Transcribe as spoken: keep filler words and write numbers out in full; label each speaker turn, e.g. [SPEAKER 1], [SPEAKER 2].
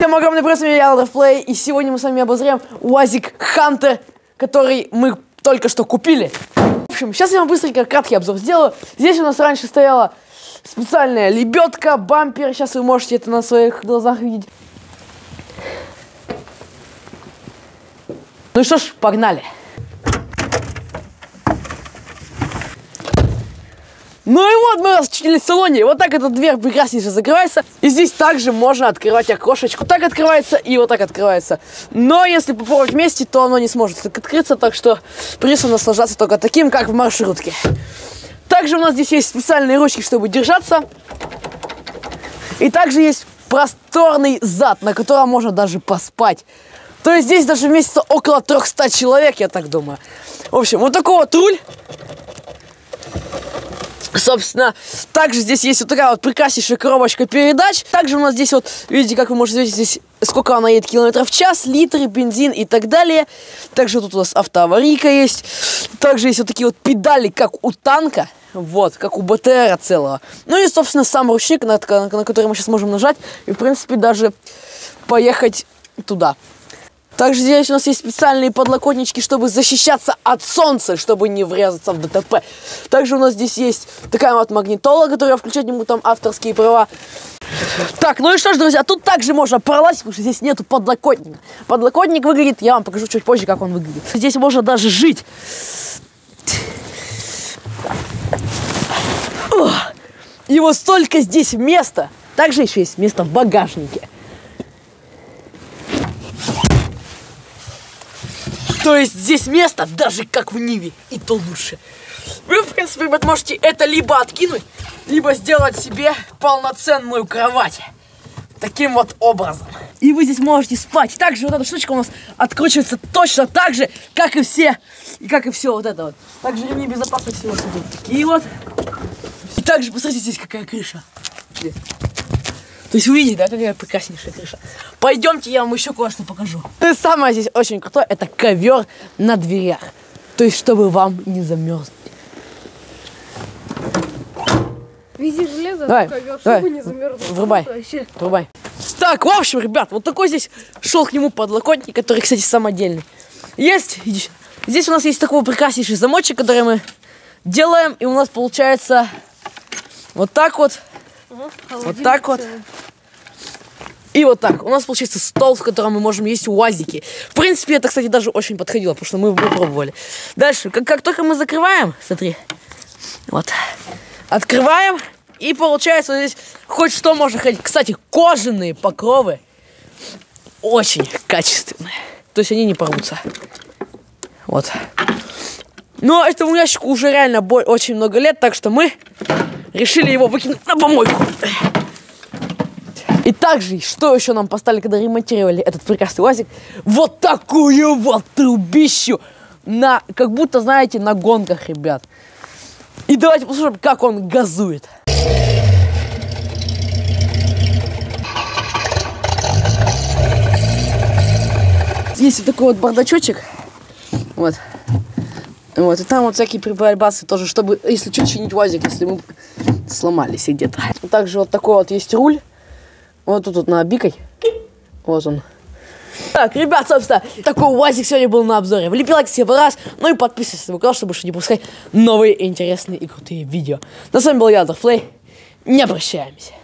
[SPEAKER 1] Всем огромный привет, с вами я, LovePlay, и сегодня мы с вами обозрем УАЗик Хантер, который мы только что купили. В общем, сейчас я вам быстренько краткий обзор сделаю. Здесь у нас раньше стояла специальная лебедка, бампер. Сейчас вы можете это на своих глазах видеть. Ну что ж, погнали. Ну и вот мы расчинили в салоне. Вот так эта дверь прекраснейше закрывается. И здесь также можно открывать окошечко. Так открывается и вот так открывается. Но если попробовать вместе, то оно не сможет так открыться. Так что придется наслаждаться только таким, как в маршрутке. Также у нас здесь есть специальные ручки, чтобы держаться. И также есть просторный зад, на котором можно даже поспать. То есть здесь даже вместится около трёхсот человек, я так думаю. В общем, вот такой вот руль. Собственно, также здесь есть вот такая вот прекраснейшая коробочка передач. Также у нас здесь вот, видите, как вы можете видеть, здесь сколько она едет километров в час, литры, бензин и так далее. Также тут у нас автоаварийка есть. Также есть вот такие вот педали, как у танка. Вот, как у БТРа целого. Ну и, собственно, сам ручник, на, на, на который мы сейчас можем нажать. И, в принципе, даже поехать туда. Также здесь у нас есть специальные подлокотнички, чтобы защищаться от солнца, чтобы не врезаться в ДТП. Также у нас здесь есть такая вот магнитола, которая включать ему там авторские права. Так, ну и что ж, друзья, тут также можно пролазить, потому что здесь нету подлокотника. Подлокотник выглядит, я вам покажу чуть позже, как он выглядит. Здесь можно даже жить. И вот столько здесь места. Также еще есть место в багажнике. То есть здесь место даже как в Ниве, и то лучше. Вы, в принципе, ребят, можете это либо откинуть, либо сделать себе полноценную кровать. Таким вот образом. И вы здесь можете спать. Также вот эта штучка у нас откручивается точно так же, как и все, и как и все вот это вот. Также ремни безопасности вот тут такие вот. И также, посмотрите, здесь какая крыша. То есть вы видите, да, какая прекраснейшая крыша. Пойдемте, я вам еще кое-что покажу. И самое здесь очень крутое, это ковер на дверях. То есть, чтобы вам не замерзнуть.
[SPEAKER 2] Вези железо,
[SPEAKER 1] давай,
[SPEAKER 2] ковер,
[SPEAKER 1] давай,
[SPEAKER 2] чтобы не замерзнуть.
[SPEAKER 1] Врубай, врубай. Так, в общем, ребят, вот такой здесь шел к нему подлокотник, который, кстати, самодельный. Есть, здесь у нас есть такой прекраснейший замочек, который мы делаем, и у нас получается вот так вот. Вот так вот. И вот так. У нас получается стол, в котором мы можем есть УАЗики. В принципе, это, кстати, даже очень подходило, потому что мы его пробовали. Дальше, как, как только мы закрываем, смотри, вот, открываем, и получается вот здесь хоть что можно ходить. Кстати, кожаные покровы очень качественные. То есть они не порвутся. Вот. Но этому ящику уже реально очень много лет, так что мы решили его выкинуть на помойку. И также, что еще нам поставили, когда ремонтировали этот прекрасный УАЗик? Вот такую вот трубищу. На, как будто, знаете, на гонках, ребят. И давайте послушаем, как он газует. Есть вот такой вот бардачочек. Вот. Вот, и там вот всякие приборбасы тоже, чтобы, если что, чинить УАЗик, если мы сломались где-то. Также вот такой вот есть руль. Вот тут вот набикой. Вот он. Так, ребят, собственно, такой УАЗик сегодня был на обзоре. Влепи лайк себе раз, ну и подписывайся на мой канал, чтобы больше не пускать новые интересные и крутые видео. На с вами был я, LovePlay. Не прощаемся.